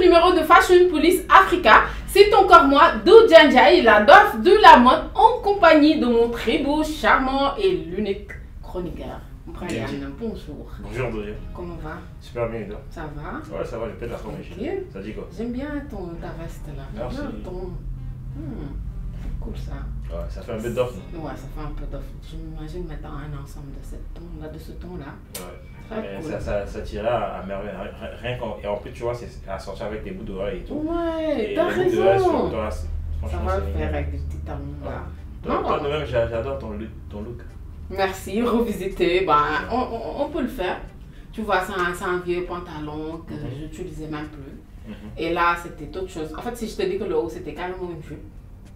numéro de Fashion Police Africa. C'est encore moi, Doudjanjai, la DOF de la mode, en compagnie de mon très beau, charmant et l'unique chroniqueur. Brian, bonjour. Bonjour Doudja. Comment va? Super bien, et toi? Ça va? Ouais, ça va, je pète la forme. Okay. Ça dit quoi? J'aime bien ta veste là. Merci. Ton... cool ça. Ouais, ça fait un peu d'off. Ouais, ça fait un peu d'off. Je m'imagine mettre un ensemble de ce ton-là. Ouais. Mais cool. ça tirait à merveille. Rien qu'en... Et en plus, tu vois, c'est à sortir avec des bouts d'oreilles et tout. Ouais, t'as raison. Ça va le faire avec des petits talons là. Toi, de même, j'adore ton look. Merci, revisiter. Ben, on peut le faire. Tu vois, c'est un vieux pantalon que j'utilisais même plus. Et là, c'était autre chose. En fait, si je te dis que le haut, c'était carrément une jupe.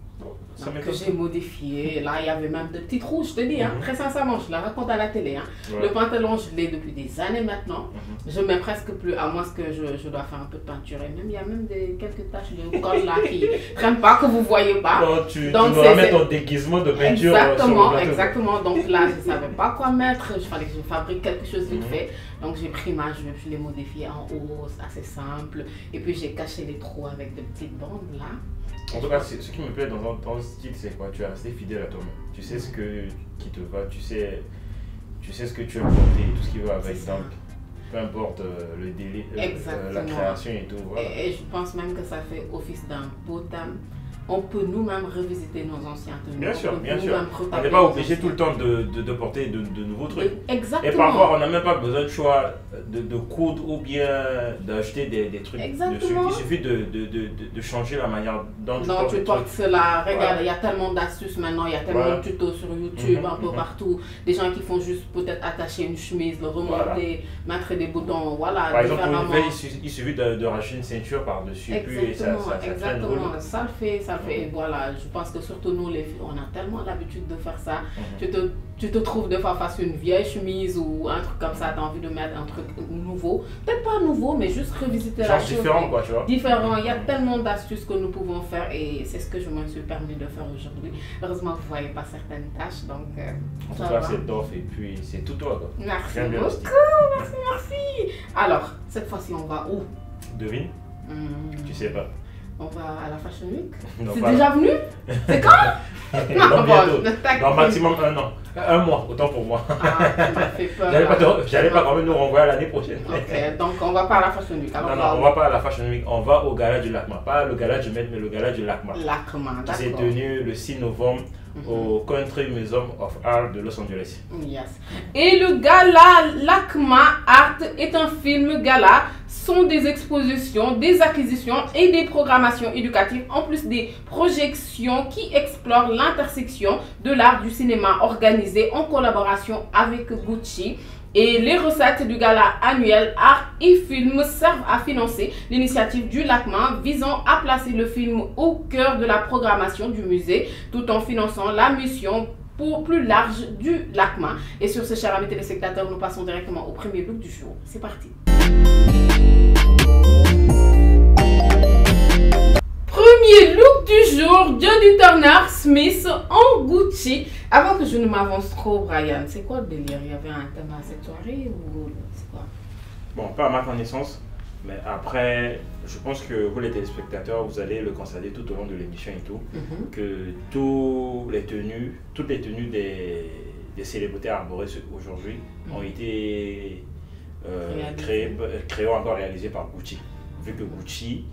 Que j'ai modifié. Là, il y avait même de petits trous, je te dis, très sincèrement, je la raconte à la télé. Ouais. Le pantalon, je l'ai depuis des années maintenant. Je mets presque plus, à moins que je dois faire un peu de peinture. Et même, il y a même quelques taches de colle là qui ne traînent pas, que vous ne voyez pas. Donc, tu dois mettre ton déguisement de peinture. Exactement. Donc là, je ne savais pas quoi mettre. Il fallait que je fabrique quelque chose vite fait. Donc j'ai pris ma jupe, je l'ai modifiée en haut, assez simple. Et puis j'ai caché les trous avec de petites bandes là. En tout cas, ce qui me plaît dans ton style, c'est quoi? Tu es resté fidèle à toi-même. Tu sais ce qui te va, tu sais ce que tu aimes porter, tout ce qui va avec. Donc, peu importe le délai, la création et tout. Voilà. Et je pense même que ça fait office d'un beau thème. On peut nous-mêmes revisiter nos anciens tenues. Bien sûr. On n'est pas obligé tout le temps de porter de nouveaux trucs. Exactement. Et parfois, on n'a même pas besoin de choix de coudre ou bien d'acheter des trucs dessus. Il suffit de changer la manière dont tu portes cela. Regarde, il y a tellement d'astuces maintenant, il y a tellement de tutos sur YouTube, un peu partout. Des gens qui font juste peut-être attacher une chemise, le remonter, mettre des boutons, voilà. Par exemple, pour une veste, il suffit de racheter une ceinture par-dessus. Exactement, ça le fait. Et voilà, je pense que surtout nous les filles, on a tellement l'habitude de faire ça. Tu te trouves des fois face à une vieille chemise ou un truc comme ça, tu as envie de mettre un truc nouveau. Peut-être pas nouveau, mais juste revisiter la chose. Différent quoi, tu vois. Différent, il y a tellement d'astuces que nous pouvons faire et c'est ce que je me suis permis de faire aujourd'hui. Heureusement que vous ne voyez pas certaines tâches, donc en tout cas, c'est d'off et puis c'est tout toi quoi. Merci beaucoup, merci. Alors, cette fois-ci, on va où? Devine. Tu sais pas. On va à la Fashion Week. C'est déjà venu? C'est quand? Non, bientôt. Dans maximum 1 an. 1 mois, autant pour moi. Ah, tu m'as fait peur. J'allais pas quand même nous renvoyer à l'année prochaine. Ok, donc on va pas à la Fashion Week. Alors non, on va pas à la Fashion Week, on va au gala du LACMA. Pas le gala du Met, mais le gala du LACMA. LACMA, d'accord. Qui s'est tenu le 6 novembre au Country Museum of Art de Los Angeles. Yes. Et le gala LACMA Art est un film gala. Sont des expositions, des acquisitions et des programmations éducatives, en plus des projections qui explorent l'intersection de l'art du cinéma organisé en collaboration avec Gucci. Et les recettes du gala annuel Art et Film servent à financer l'initiative du LACMA visant à placer le film au cœur de la programmation du musée tout en finançant la mission plus large du LACMA. Et sur ce, chers amis téléspectateurs, nous passons directement au premier look du jour. C'est parti. Premier look du jour, Jodie Turner-Smith en Gucci. Avant que je ne m'avance trop, Brian, c'est quoi le délire? Il y avait un thème à cette soirée ou c'est quoi? Bon, pas à ma connaissance, mais après, je pense que vous les téléspectateurs, vous allez le constater tout au long de l'émission et tout, que toutes les tenues des célébrités arborées aujourd'hui ont été créées ou encore réalisées par Gucci. Vu que Gucci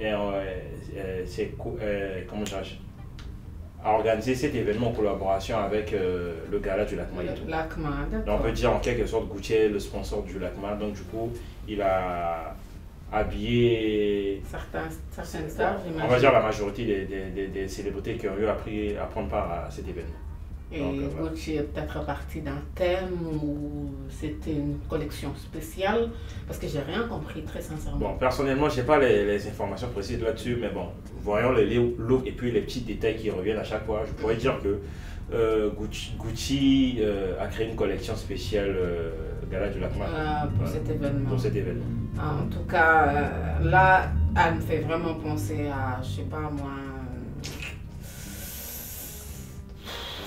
a organisé cet événement en collaboration avec le gala du LACMA et tout. Donc on peut dire en quelque sorte Gucci est le sponsor du LACMA, donc du coup il a habillé certaines stars, on va dire la majorité des célébrités qui ont eu à prendre part à cet événement. Et Gucci est peut-être parti d'un thème ou c'était une collection spéciale? Parce que j'ai rien compris, très sincèrement. Bon, personnellement, je n'ai pas les informations précises là-dessus, mais bon, voyons les looks et puis les petits détails qui reviennent à chaque fois. Je pourrais dire que Gucci a créé une collection spéciale Gala du LACMA pour cet événement. En tout cas, là, elle me fait vraiment penser à, je sais pas moi,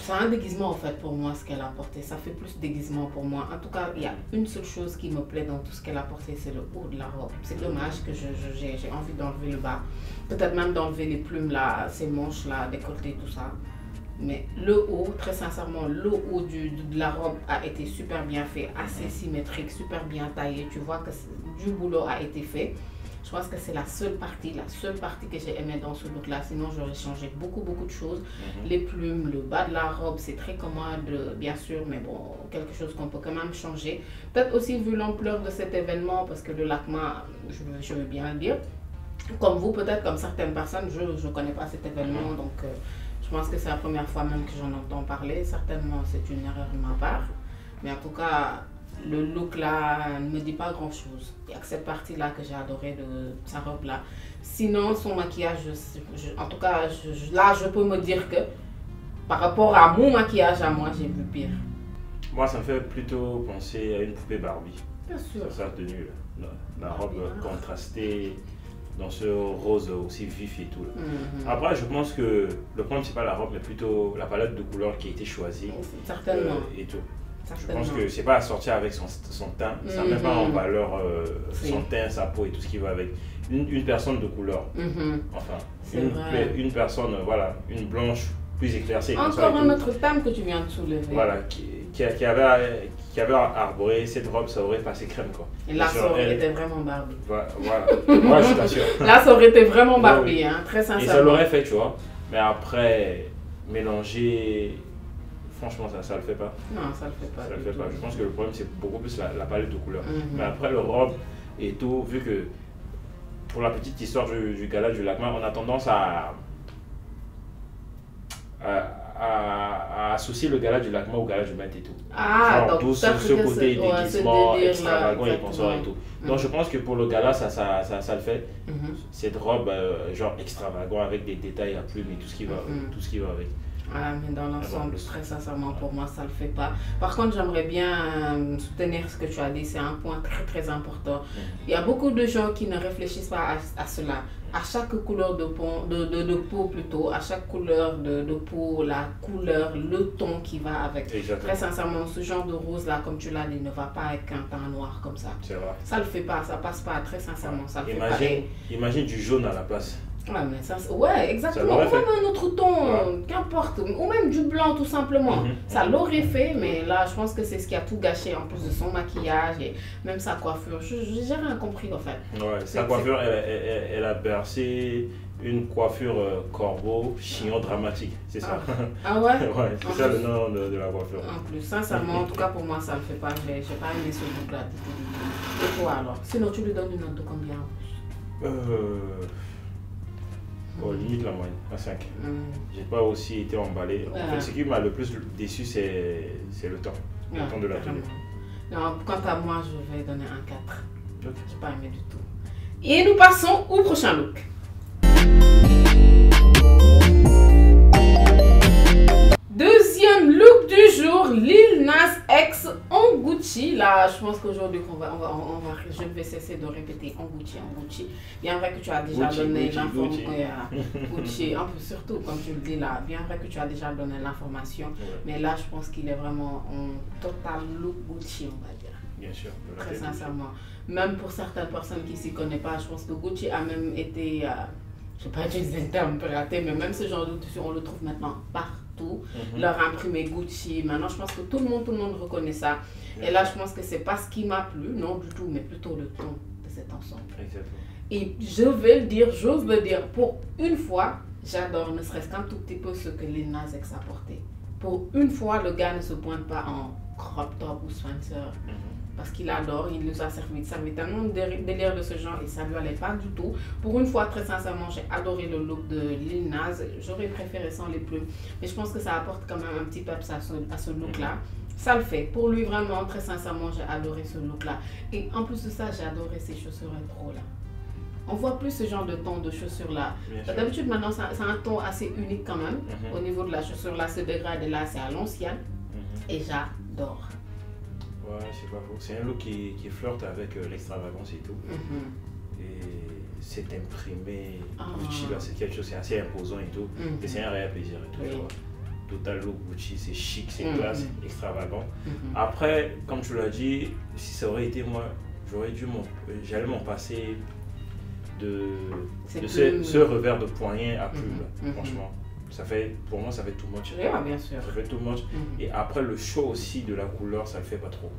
C'est un déguisement en fait pour moi ce qu'elle a porté. Ça fait plus déguisement pour moi. En tout cas, il y a une seule chose qui me plaît dans tout ce qu'elle a porté, c'est le haut de la robe. C'est dommage que j'ai envie d'enlever le bas. Peut-être même d'enlever les plumes là, ces manches là, décolletées, tout ça. Mais le haut, très sincèrement, le haut de la robe a été super bien fait, assez symétrique, super bien taillé. Tu vois que du boulot a été fait. Je pense que c'est la seule partie que j'ai aimé dans ce look-là. Sinon, j'aurais changé beaucoup de choses. Les plumes, le bas de la robe, c'est très commode, bien sûr, mais bon, quelque chose qu'on peut quand même changer. Peut-être aussi vu l'ampleur de cet événement, parce que le LACMA, je veux bien le dire, comme vous, peut-être comme certaines personnes, je ne connais pas cet événement, donc je pense que c'est la première fois même que j'en entends parler. Certainement, c'est une erreur de ma part. Mais en tout cas, le look là ne me dit pas grand chose. Il y a que cette partie là que j'ai adoré de sa robe là. Sinon, son maquillage, en tout cas, là je peux me dire que par rapport à mon maquillage à moi, j'ai vu pire. Moi, ça me fait plutôt penser à une poupée Barbie. Bien sûr. C'est sa tenue là. La robe contrastée dans ce rose aussi vif et tout. Après, je pense que le problème, c'est pas la robe, mais plutôt la palette de couleurs qui a été choisie. Certainement. Et tout. Je pense que c'est pas à sortir avec son teint, ça ne met pas en valeur son teint, sa peau et tout ce qui va avec. Une personne de couleur, enfin, une personne, voilà, une blanche plus éclaircie. Encore un autre thème que tu viens de soulever. Voilà, qui avait arboré cette robe, ça aurait passé crème quoi. Et là, ça aurait été vraiment Barbie. Voilà, moi je t'assure. Là, ça aurait été vraiment Barbie, hein, très sincèrement. Et ça l'aurait fait, tu vois, mais après, mélanger. Franchement, ça le fait pas. Non, ça le fait pas. Ça le fait pas. Je pense que le problème, c'est beaucoup plus la palette de couleurs. Mais après, le robe et tout, vu que pour la petite histoire du gala du LACMA, on a tendance à associer le gala du LACMA au gala du Met et tout. Ah, genre, donc ce côté déguisement extravagant là, et consort et tout. Donc je pense que pour le gala, ça le fait. Cette robe, genre extravagant avec des détails à plumes et tout ce qui va avec. Ah, mais dans l'ensemble, très sincèrement, pour moi, ça ne le fait pas. Par contre, j'aimerais bien soutenir ce que tu as dit. C'est un point très important. Il y a beaucoup de gens qui ne réfléchissent pas à cela. À chaque couleur de peau plutôt, à chaque couleur de peau, la couleur, le ton qui va avec. Exactement. Très sincèrement, ce genre de rose là, comme tu l'as dit, ne va pas avec un teint noir comme ça. C'est vrai. Ça le fait pas, ça passe pas, très sincèrement. Ça le imagine, fait pas. Imagine du jaune à la place. Ouais, mais ça, ouais, exactement. Ou même un autre ton, qu'importe. Ou même du blanc, tout simplement. Ça l'aurait fait, mais là, je pense que c'est ce qui a tout gâché, en plus de son maquillage et même sa coiffure. J'ai rien compris, en fait. Ouais, sa coiffure, elle a bercé une coiffure corbeau, chignon dramatique, c'est ça. Ah ouais? Ouais, c'est ça le nom de la coiffure. En plus, sincèrement, en tout cas, pour moi, ça le fait pas. J'ai pas aimé ce look-là. Et toi, alors? Sinon, tu lui donnes une note de combien? Oh, limite la moyenne, à 5. J'ai pas aussi été emballé. En fait, ce qui m'a le plus déçu, c'est le temps. Le temps de la tenue. Non, quant à moi, je vais donner un 4. J'ai pas aimé du tout. Et nous passons au prochain look. Deuxième look du jour, Lil Nas X en Gucci. Là, je pense qu'aujourd'hui, je vais cesser de répéter en Gucci. Bien vrai que tu as déjà donné l'information. Gucci, un peu surtout, comme tu le dis là. Bien vrai que tu as déjà donné l'information. Mais là, je pense qu'il est vraiment en total look Gucci, on va dire. Bien sûr. Très sincèrement. Même pour certaines personnes qui ne s'y connaissent pas, je pense que Gucci a même été, je ne vais pas utiliser le terme raté, mais même ce genre de tissu, on le trouve maintenant partout. Leur imprimé Gucci, maintenant je pense que tout le monde reconnaît ça. Et là, je pense que c'est pas ce qui m'a plu, non du tout, mais plutôt le ton de cet ensemble. Exactement. Et je vais le dire, j'ose le dire, pour une fois, j'adore ne serait-ce qu'un tout petit peu ce que Lil Nas X a porté. Pour une fois, le gars ne se pointe pas en crop top ou Spencer. Parce qu'il adore, il nous a servi tellement de délire de ce genre et ça lui allait pas du tout. Pour une fois, très sincèrement, j'ai adoré le look de Lil Nas. J'aurais préféré sans les plumes, mais je pense que ça apporte quand même un petit peps à ce look-là. Ça le fait. Pour lui, vraiment, très sincèrement, j'ai adoré ce look-là. Et en plus de ça, j'ai adoré ses chaussures rétro-là. On voit plus ce genre de ton de chaussures-là. D'habitude, maintenant, c'est un ton assez unique quand même. Au niveau de la chaussure-là, ce dégradé-là, c'est à l'ancienne. Et j'adore. Ouais, c'est pas faux. C'est un look qui flirte avec l'extravagance et tout. Et c'est imprimé Gucci là, c'est quelque chose, c'est assez imposant et tout. Et c'est un réel plaisir et tout. total look Gucci, c'est chic, c'est classe, extravagant. Après, comme tu l'as dit, si ça aurait été moi, j'allais m'en passer de ce revers de poignet à plume, franchement. Pour moi, ça fait too much. Oui, bien sûr. Ça fait too much. Et après, le choix aussi de la couleur, ça le fait pas trop.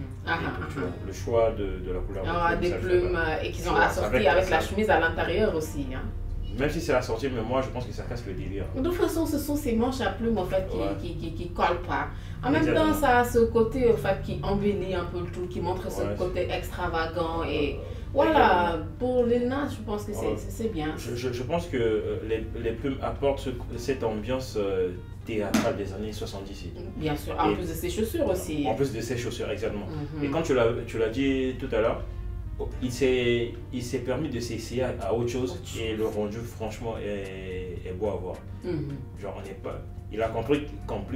Tu vois, le choix de la couleur. Des plumes et qu'ils ont assorti avec la chemise à l'intérieur aussi. Hein. Même si c'est assorti, mais moi, je pense que ça casse le délire. De toute façon, ce sont ces manches à plumes en fait qui collent pas. En même temps, ça a ce côté en fait qui embellit un peu le tout, qui montre ce côté extravagant et voilà, pour les nains, je pense que c'est bien. Je pense que les plumes apportent cette ambiance théâtrale des années 70. Bien sûr, en plus de ses chaussures aussi. En plus de ses chaussures, exactement. Et quand tu l'as dit tout à l'heure, il s'est permis de s'essayer à autre chose et le rendu, franchement, est beau à voir. Genre, il a compris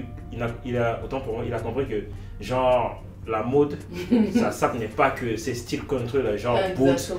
autant pour moi, il a compris que, genre, la mode, ça n'est pas que ces styles country, là, genre boots,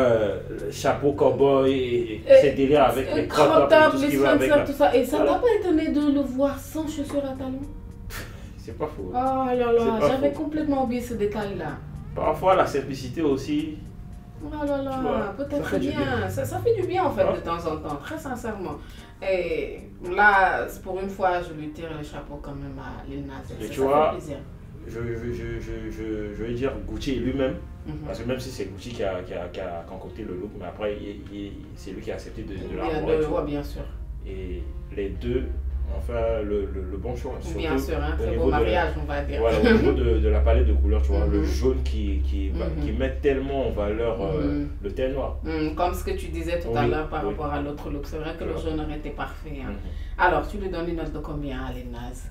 chapeau cowboy et ces délires avec les crop tops, tout ce qui va avec. Tout ça. Et ça t'a pas étonné de le voir sans chaussures à talons? C'est pas faux. Oh là là, j'avais complètement oublié ce détail-là. Parfois, la simplicité aussi. Oh là là, peut-être bien. Ça fait du bien en fait de temps en temps, très sincèrement. Et là, pour une fois, je lui tire le chapeau quand même à Lil Nas. Ça fait plaisir. Je vais dire Gucci lui-même, parce que même si c'est Gucci qui a concocté le look, mais après c'est lui qui a accepté de la bien sûr. Et les deux ont fait le bon choix. Bien sûr, un très beau mariage, on va dire. Voilà, au niveau de la palette de couleurs, tu vois, le jaune qui met tellement en valeur le thé noir. Comme ce que tu disais tout à l'heure par rapport à l'autre look, c'est vrai que le jaune aurait été parfait. Hein. Alors, tu lui donnes une note de combien à Lil Nas?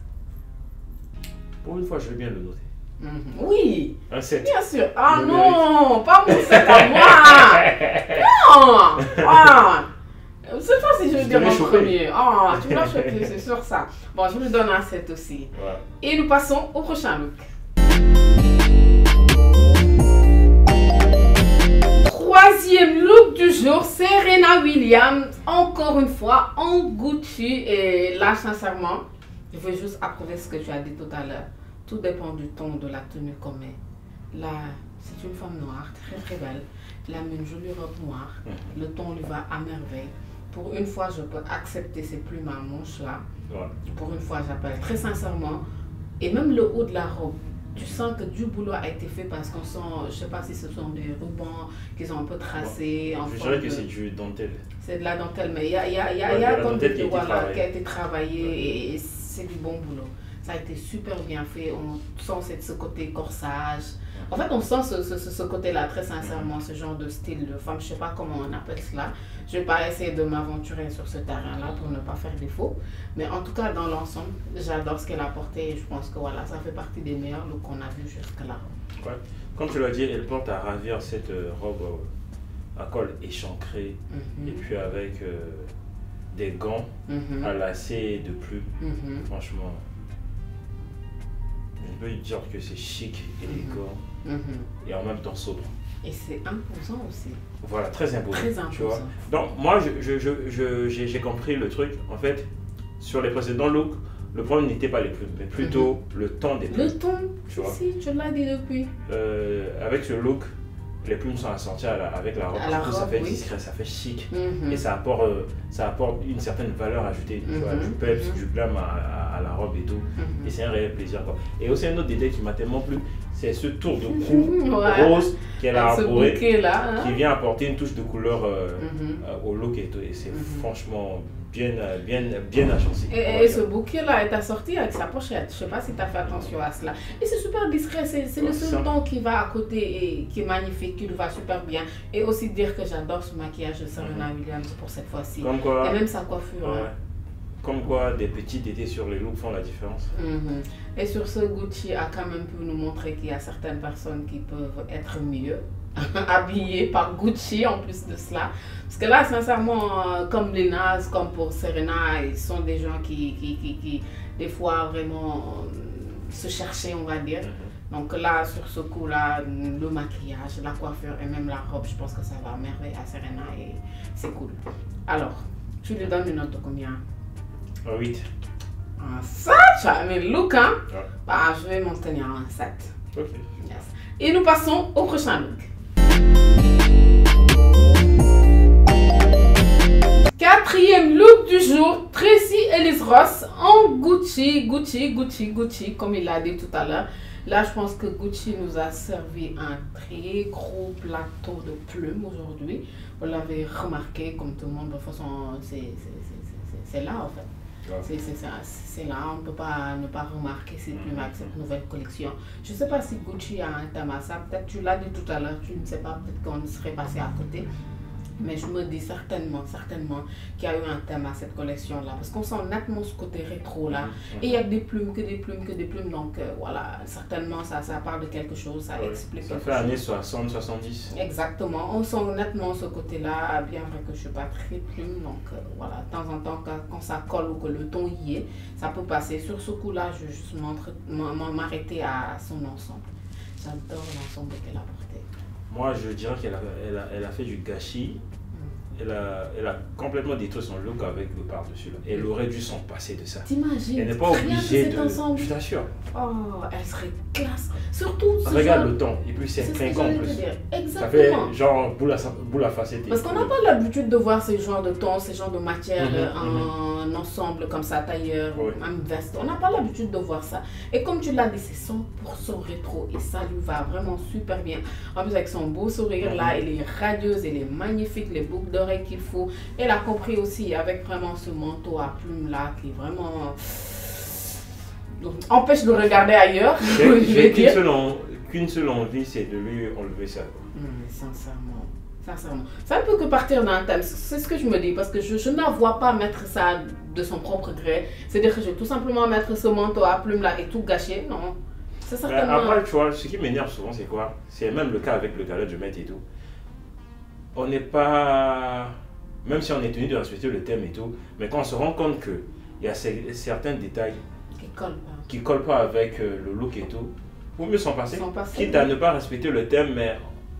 Pour une fois, je vais bien le noter. Oui, un 7. Bien sûr. Ah non, pas mon 7 à moi. Non. Cette fois-ci, je vais dire mon premier. Tu m'as choqué, c'est sûr ça. Bon, je lui donne un 7 aussi. Et nous passons au prochain look. Troisième look du jour, Serena Williams, encore une fois en Gucci. Et là, sincèrement, je veux juste approuver ce que tu as dit tout à l'heure. Tout dépend du ton de la tenue qu'on met. Là, c'est une femme noire, très très belle. Elle a une jolie robe noire. Le ton lui va à merveille. Pour une fois, je peux accepter ces plumes à manches là. Pour une fois, j'appelle très sincèrement. Et même le haut de la robe, tu sens que du boulot a été fait parce qu'on sent, je ne sais pas si ce sont des rubans qu'ils ont un peu tracés. Je dirais que c'est du dentelle. C'est de la dentelle, mais il y a comme des qui a été travaillé et c'est du bon boulot. Ça a été super bien fait, on sent ce côté corsage. En fait, on sent ce côté-là, très sincèrement, ce genre de style de femme. Je ne sais pas comment on appelle cela. Je ne vais pas essayer de m'aventurer sur ce terrain-là pour ne pas faire défaut. Mais en tout cas, dans l'ensemble, j'adore ce qu'elle a porté et je pense que voilà, ça fait partie des meilleurs looks qu'on a vus jusque-là. Ouais. Comme tu l'as dit, elle porte à ravir cette robe à col échancré et puis avec des gants à lacets de plumes. Franchement, je peux dire que c'est chic, élégant et en même temps sobre. Et c'est imposant aussi. Voilà, très imposant. Très imposant. Tu vois. Donc moi, j'ai compris le truc. En fait, sur les précédents looks, le problème n'était pas les plumes, mais plutôt le ton des plumes. Le ton, tu vois. Si, tu l'as dit depuis. Avec ce look, les plumes sont assorties avec la robe. Du coup, ça fait discret, ça fait chic. Et ça apporte une certaine valeur ajoutée. Tu vois, du peps, du glam à la robe et tout. Et c'est un réel plaisir, quoi. Et aussi un autre détail qui m'a tellement plu, c'est ce tour de cou rose qu'elle a arboré, qui vient apporter une touche de couleur au look et tout. Et c'est franchement bien agencé. Et ce bouquet-là est assorti avec sa pochette. Je ne sais pas si tu as fait attention à cela. Et c'est super discret. C'est le seul ton qui va à côté et qui est magnifique, qui lui va super bien. Et aussi dire que j'adore ce maquillage de Serena Williams pour cette fois-ci. Et même sa coiffure. Comme quoi, des petits détails sur les looks font la différence. Et sur ce, Gucci a quand même pu nous montrer qu'il y a certaines personnes qui peuvent être mieux habillées par Gucci en plus de cela. Parce que là, sincèrement, comme Lil Nas, comme pour Serena, ils sont des gens qui des fois, vraiment se cherchaient, on va dire. Donc là, sur ce coup-là, le maquillage, la coiffure et même la robe, je pense que ça va à merveille à Serena et c'est cool. Alors, tu lui donnes une note de combien? 8. Un 7, tu as aimé le look, hein? Ouais. Bah, je vais m'en tenir à un 7. Ok. Yes. Et nous passons au prochain look. Quatrième look du jour, Tracy Ellis Ross en Gucci, comme il l'a dit tout à l'heure. Là, je pense que Gucci nous a servi un très gros plateau de plumes aujourd'hui. Vous l'avez remarqué, comme tout le monde, de toute façon, c'est là en fait. Ouais. C'est là, on ne peut pas ne pas remarquer ces plumes avec cette nouvelle collection. Je ne sais pas si Gucci a un thème à ça, peut-être tu l'as dit tout à l'heure, tu ne sais pas, peut-être qu'on serait passé à côté. Mais je me dis certainement qu'il y a eu un thème à cette collection-là. Parce qu'on sent nettement ce côté rétro-là. Et il y a que des plumes. Donc voilà, certainement ça parle de quelque chose, ça explique quelque chose. Ça fait années 60, 70. Exactement. On sent nettement ce côté-là, bien vrai que je ne suis pas très plume. Donc voilà, de temps en temps, quand ça colle ou que le ton y est, ça peut passer. Sur ce coup-là, je vais juste m'arrêter à son ensemble. J'adore l'ensemble qu'elle a porté. Moi, je dirais qu'elle a fait du gâchis. Elle a complètement détruit son look avec le par-dessus. Elle aurait dû s'en passer de ça. T'imagines? Elle n'est pas obligée de... Ensemble. Je t'assure. Oh, elle serait classe. Surtout ce regarde genre... le temps. Et puis c'est clinquant en plus. Exactement. Ça fait genre boule à facette. Parce qu'on n'a pas l'habitude de voir ces genres de tons, ces genres de matières en ensemble comme ça, tailleur, en veste. On n'a pas l'habitude de voir ça. Et comme tu l'as dit, c'est 100% rétro. Et ça lui va vraiment super bien. En plus avec son beau sourire là, elle est radieuse, elle est magnifique, les boucles d'oreilles qu'il faut. Elle a compris aussi avec vraiment ce manteau à plumes là qui est vraiment empêche de regarder ailleurs. J'ai qu'une seule envie, c'est de lui enlever ça. Sincèrement. Ça ne peut que partir d'un thème. C'est ce que je me dis parce que je ne la vois pas mettre ça de son propre gré. C'est-à-dire que je vais tout simplement mettre ce manteau à plumes là et tout gâcher. Non. C'est certainement... Après, tu vois, ce qui m'énerve souvent, c'est quoi? C'est même le cas avec le gala de Met et tout. On n'est pas, même si on est tenu de respecter le thème et tout, mais quand on se rend compte qu'il y a certains détails qui collent pas avec le look et tout, il vaut mieux s'en passer. Quitte à ne pas respecter le thème, mais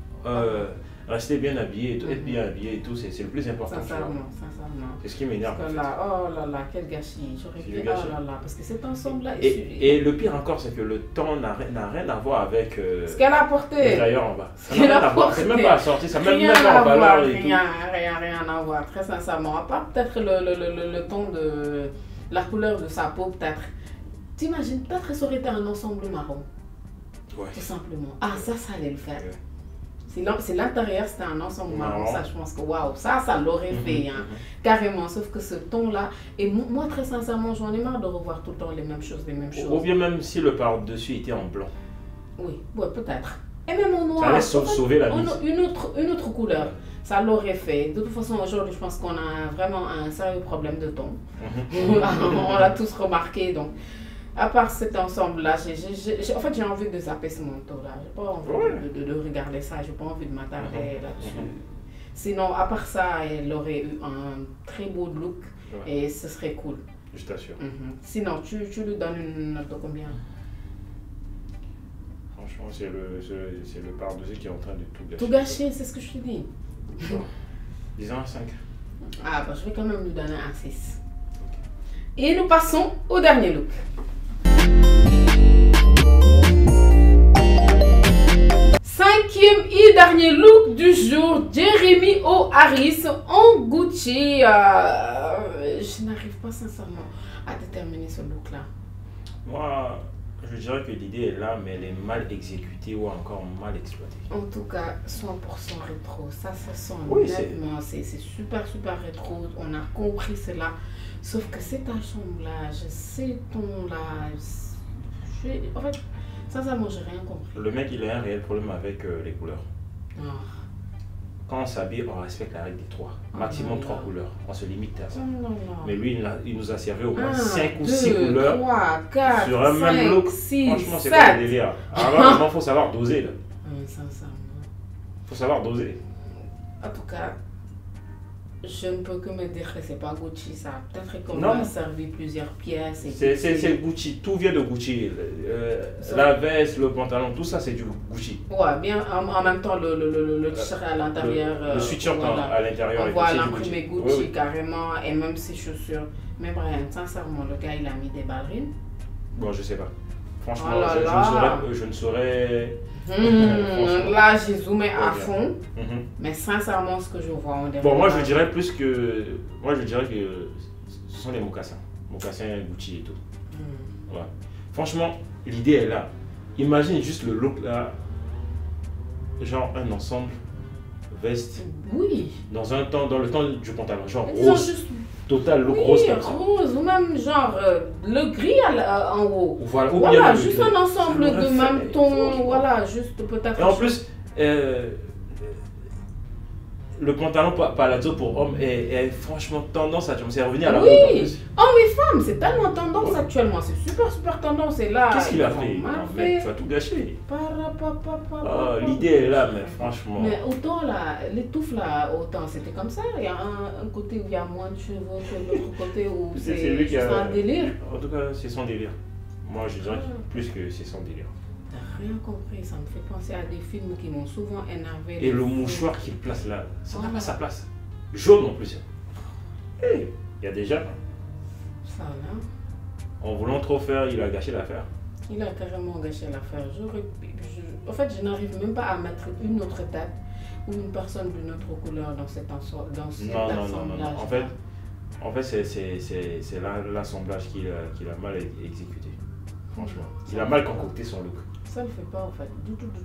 rester bien habillé et tout, être bien habillé et tout, c'est le plus important. Sincèrement. C'est ce qui m'énerve. Oh là là, quel gâchis. J'aurais dit, oh là là, parce que cet ensemble-là... Et le pire encore, c'est que le temps n'a rien à voir avec... ce qu'elle a porté. D'ailleurs, en bas. Ça n'a rien à voir. C'est même pas assorti, ça n'a même pas en valeur et tout. Rien à voir, très sincèrement. À part peut-être le ton de... la couleur de sa peau, peut-être. T'imagines, peut-être que ça aurait été un ensemble marron. Ouais. Tout simplement. Ah, ça allait le faire. Ouais. C'est l'intérieur, c'était un ensemble marron. Ça, je pense que waouh, ça l'aurait fait, hein, carrément. Sauf que ce ton-là, et moi, très sincèrement, j'en ai marre de revoir tout le temps les mêmes choses. Ou bien même si le par-dessus était en blanc. Oui, ouais, peut-être. Et même en noir. Ça laisse sauver la mise. Une autre couleur, ça l'aurait fait. De toute façon, aujourd'hui, je pense qu'on a vraiment un sérieux problème de ton. On l'a tous remarqué, donc. À part cet ensemble-là, en fait, j'ai envie de zapper ce manteau-là. J'ai pas envie de regarder ça. J'ai pas envie de m'attarder là-dessus. Sinon, à part ça, elle aurait eu un très beau look et ce serait cool. Je t'assure. Sinon, tu lui donnes une note de combien? Franchement, c'est le par-dessus qui est en train de tout gâcher. Tout gâcher, c'est ce que je te dis. Disons un 5. Ah, bah, je vais quand même lui donner un 6. Et nous passons au dernier look. Cinquième et dernier look du jour, Jeremy O. Harris en Gucci. Je n'arrive pas sincèrement à déterminer ce look-là. Moi, je dirais que l'idée est là, mais elle est mal exécutée ou encore mal exploitée. En tout cas, 100% rétro. Ça se sent nettement. C'est super rétro. On a compris cela. Sauf que cet ensemble-là, ces tons-là, en fait, sincèrement, j'ai rien compris. Le mec, il a un réel problème avec les couleurs. Quand on s'habille, on respecte la règle des 3. Maximum 3 couleurs. On se limite à ça. Mais lui, il nous a servi au moins 5 ou 6 couleurs 3, 4, sur un même look. 6, franchement, c'est pas un délire. Alors, il faut savoir doser. Là. Sincèrement. Il faut savoir doser. En tout cas, je ne peux que me dire que c'est pas Gucci, ça. Peut-être qu'on a servi plusieurs pièces. C'est Gucci, tout vient de Gucci. La veste, le pantalon, tout ça c'est du Gucci. Ouais, bien en même temps le t-shirt à l'intérieur. Le sweatshirt à l'intérieur. On voit l'imprimé Gucci carrément, et même ses chaussures. Mais Brian, sincèrement, le gars, il a mis des ballerines. Bon, je sais pas. Franchement, Oh là je là. ne saurais. Là, j'ai zoomé à Ok. fond. Mhm. Mais sincèrement, ce que je vois, on dirait. Bon, moi je dirais plus que. Moi je dirais que ce sont les mocassins. Mocassins, Gucci et tout. Ouais. Franchement, l'idée est là. Imagine juste le look là. Genre un ensemble, veste, Oui. dans le temps du pantalon. Genre Disons rose. juste. Total look Oui, rose comme ça. rose, ou même genre le gris en haut. Voilà, ou Voilà, bien le juste gris. un ensemble Ça de m'aurait même fait- ton. franchement. Voilà, juste peut-être. Et en plus, le pantalon palazzo pour homme est franchement tendance actuellement. C'est revenu à la Oui. mode en plus. Hommes et femmes, c'est tellement tendance actuellement. C'est super tendance. Et là. Qu'est-ce qu'il a ils ont fait? mal Non, mec, tu vas tout gâcher. Ah, l'idée est là, mais franchement. Mais autant là, l'étouffe là, autant c'était comme ça. Il y a un côté où il y a moins de cheveux que l'autre côté où C'est c'est lui qui juste a- un délire. En tout cas, c'est son délire. Moi, je dirais Ah. plus que c'est son délire. T'as rien compris, ça me fait penser à des films qui m'ont souvent énervé. Et le mouchoir qu'il place là, ça n'a Oh. pas sa place. Jaune en plus. Hey, il y a déjà, Ça là, en voulant trop faire, il a gâché l'affaire. il a carrément gâché l'affaire. En fait, je n'arrive même pas à mettre une autre tête ou une personne d'une autre couleur dans cet Non. assemblage. En fait, c'est l'assemblage qu'il a mal exécuté. Franchement. Il a mal concocté son look. Ça ne fait pas en fait du tout.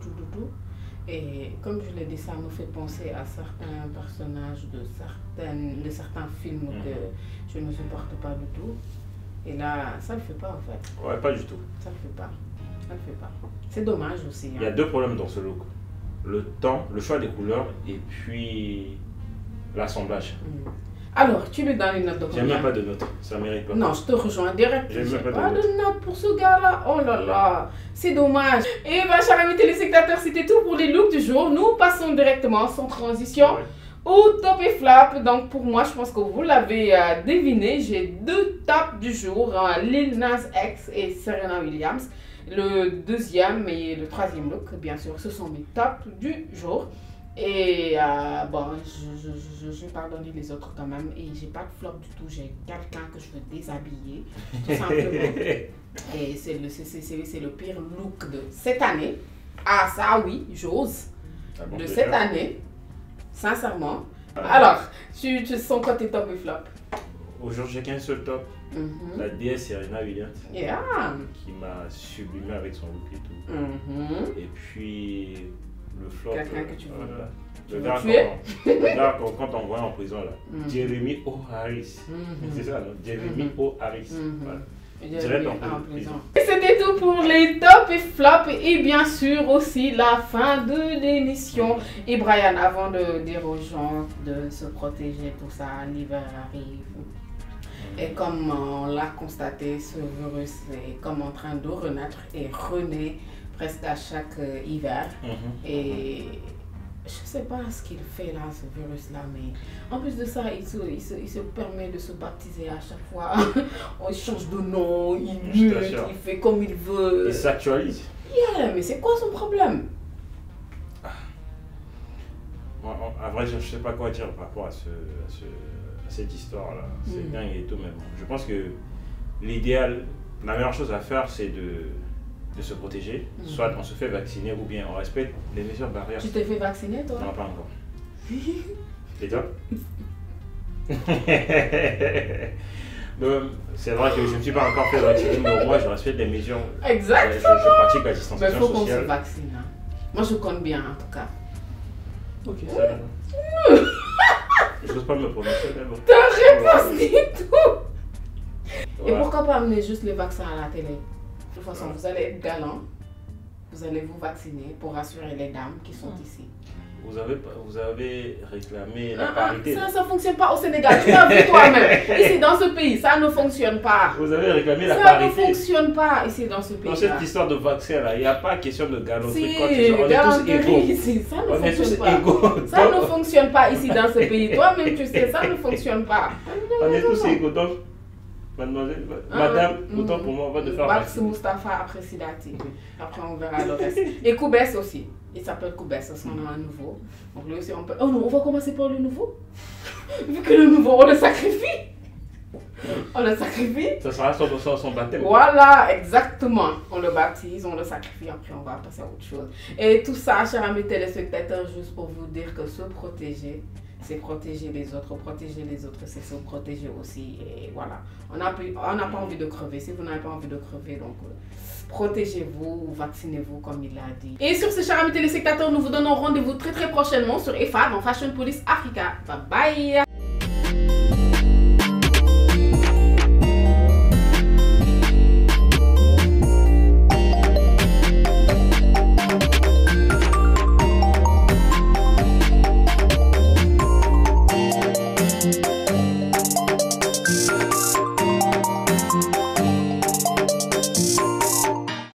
Et comme je l'ai dit, ça me fait penser à certains personnages de certains films que je ne supporte pas du tout. Et là, ça ne le fait pas en fait. Ouais, pas du tout. Ça ne le fait pas. Ça ne le fait pas. C'est dommage aussi. Il y a deux problèmes dans ce look. Le temps, le choix des couleurs et puis l'assemblage. Alors, tu lui donnes une note de J'ai combien? même pas de notes, ça mérite pas. Non, je te rejoins direct. J'ai même J'ai pas pas de de note pour ce gars-là. Oh là là, c'est dommage. Et bien, chers amis téléspectateurs, c'était tout pour les looks du jour. Nous passons directement, sans transition, Ouais. au top et flop. Donc, pour moi, je pense que vous l'avez deviné. J'ai deux tops du jour, Lil Nas X et Serena Williams. Le deuxième et le troisième look, bien sûr, ce sont mes tops du jour. Et bon, je vais pardonner les autres quand même. Et j'ai pas de flop du tout. J'ai quelqu'un que je veux déshabiller, tout simplement. Et c'est le pire look de cette année. Ah, ça oui, j'ose. Ah bon, De déjà. cette année, sincèrement. Alors, tu sens quoi tes top et flop? Aujourd'hui, j'ai qu'un seul top. Mhm. La déesse Serena Williams Yeah. qui m'a sublimé avec son look et tout. Mhm. Et puis le flop. Quelqu'un que tu veux. voilà. Tu Le veux gars, tuer? le gars, quand on voit en prison là, Mhm. Jeremy O. Harris. Mhm. C'est ça, non? Jeremy Mhm. O. Harris. Mhm. Voilà. Je Direct vais en en prison. prison. Et c'était tout pour les top et flop et bien sûr aussi la fin de l'émission. Et Brian, avant de dire aux gens de se protéger, tout ça, l'hiver arrive. Et comme on l'a constaté, ce virus est comme en train de renaître et renaît presque à chaque hiver. Mhm. Et je sais pas ce qu'il fait là, ce virus-là, mais en plus de ça, il se permet de se baptiser à chaque fois. On change de nom, il Je mute, t'assure. il fait comme il veut. Il s'actualise. Yeah, mais c'est quoi son problème? Moi, à vrai dire, je sais pas quoi dire par rapport à cette histoire-là. C'est dingue et tout, mais bon. Je pense que l'idéal, la meilleure chose à faire, c'est de se protéger. Soit on se fait vacciner ou bien on respecte les mesures barrières. Tu t'es fait vacciner, toi? Non, pas encore. Et toi? Donc, c'est vrai que je ne me suis pas encore fait vacciner, mais au moins je respecte les mesures. Exact. Je pratique la Mais il distanciation faut qu'on se sociale. vaccine. Hein. Moi, je compte bien, en tout cas. Ok, ça va. Je n'ose pas me prononcer, mais bon. Ta réponse dit tout. Et Ouais. pourquoi pas amener juste les vaccins à la télé? De toute façon, vous allez être galant. Vous allez vous vacciner pour rassurer les dames qui sont ici. Vous avez réclamé la parité. Ça fonctionne pas au Sénégal. Tu l'as vu toi-même. Ici, dans ce pays, ça ne fonctionne pas. Vous avez réclamé la Ça ne parité. fonctionne pas ici, dans ce pays. Dans cette histoire de vaccin là, il n'y a pas question de galanterie. Quoi que ce Si, soit. On est tous galanterie égaux. ici, ça ne On est tous fonctionne pas. égaux. Ça ne fonctionne pas ici dans ce pays. Toi-même, tu sais, ça ne fonctionne pas. On est tous égaux. Donc, mademoiselle, madame, autant pour moi, on va te faire Bax vacciner. Mustapha après Sidati. Après, on verra le reste. Et Koubès aussi. Il s'appelle Koubès, c'est son nom à nouveau. Donc lui aussi, on peut. Oh non, on va commencer par le nouveau. Vu que le nouveau, on le sacrifie. On le sacrifie. Ça sera son baptême. Voilà, exactement. On le baptise, on le sacrifie, après on va passer à autre chose. Et tout ça, chers amis téléspectateurs, juste pour vous dire que se protéger, c'est protéger les autres. Protéger les autres, c'est se protéger aussi. Et voilà. On n'a pas envie de crever. Si vous n'avez pas envie de crever, donc protégez-vous, vaccinez-vous comme il l'a dit. Et sur ce, chers amis téléspectateurs, nous vous donnons rendez-vous très prochainement sur EFA dans Fashion Police Africa. Bye bye.